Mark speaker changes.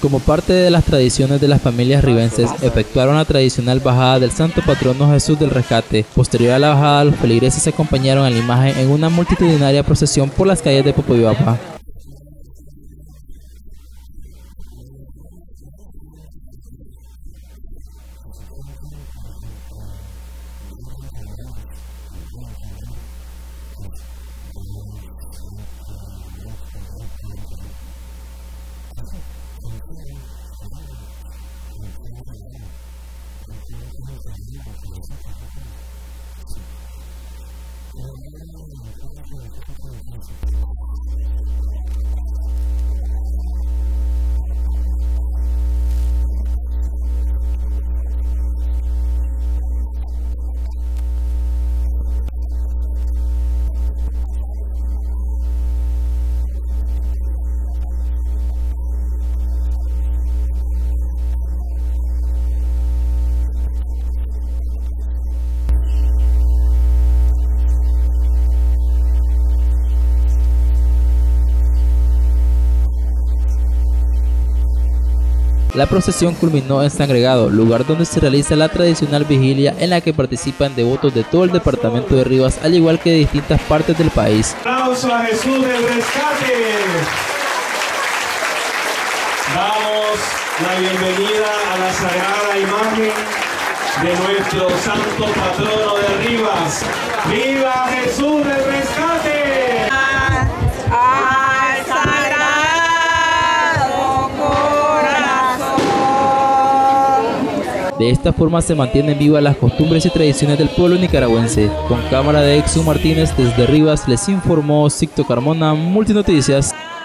Speaker 1: Como parte de las tradiciones de las familias ribenses, efectuaron la tradicional bajada del Santo Patrono Jesús del Rescate. Posterior a la bajada, los feligreses se acompañaron a la imagen en una multitudinaria procesión por las calles de Popoyuapa. La procesión culminó en San Gregorio, lugar donde se realiza la tradicional vigilia en la que participan devotos de todo el departamento de Rivas, al igual que de distintas partes del país.
Speaker 2: ¡Aplauso a Jesús del Rescate! Damos la bienvenida a la sagrada imagen de nuestro santo patrono de Rivas. ¡Viva Jesús del Rescate!
Speaker 1: De esta forma se mantienen vivas las costumbres y tradiciones del pueblo nicaragüense. Con cámara de Exu Martínez desde Rivas les informó Sicto Carmona, Multinoticias.